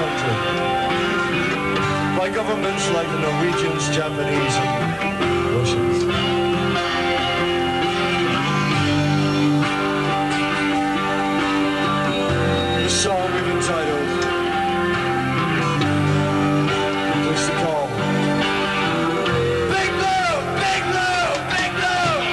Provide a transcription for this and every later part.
country by governments like the Norwegians, Japanese, and Russians. The song we've entitled Place to Call. Big Blue! Big Blue! Big Blue!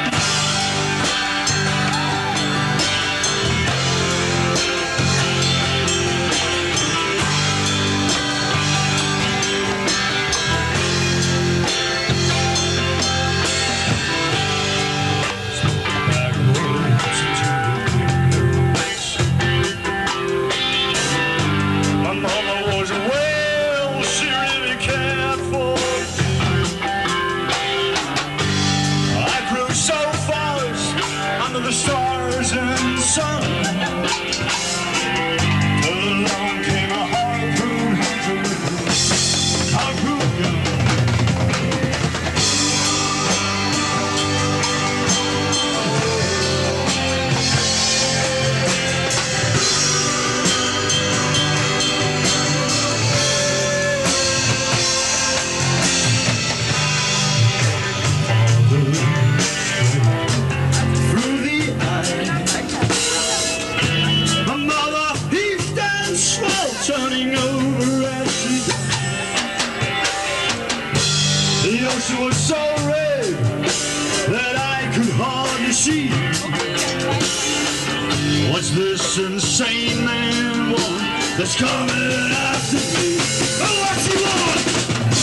The stars and sun. Along came a harpoon hunter with a harpoon gun. Turning over as she died. The ocean was so red that I could hardly see. What's this insane man want that's coming after me? Oh, what's he want?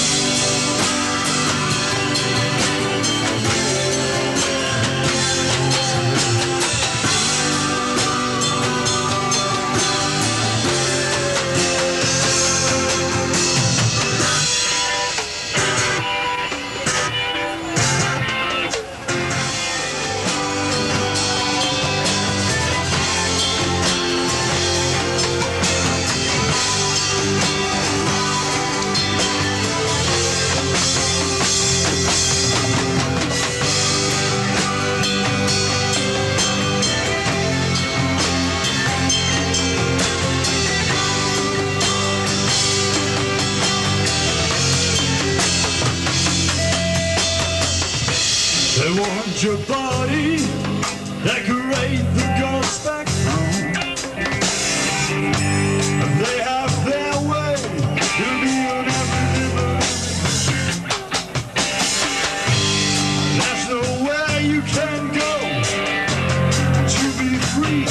They want your body, decorate the ghost back home. They have their way, you'll be on every river. There's nowhere you can go to be free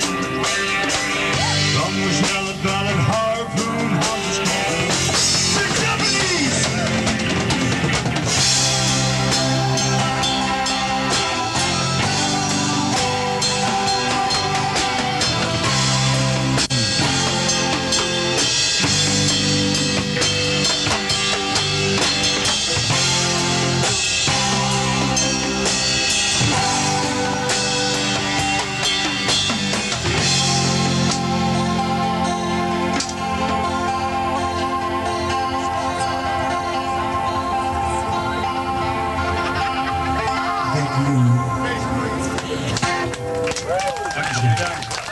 from those yellow-bellied harpoon hunters called the Japanese. Dank je.